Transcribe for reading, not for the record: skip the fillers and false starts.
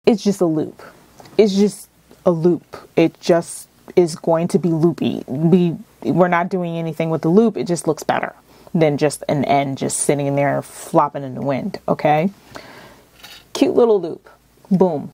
it's just a loop. It's just a loop. It just is going to be loopy. We're not doing anything with the loop. It just looks better than just an end just sitting in there flopping in the wind. Okay. Cute little loop. Boom.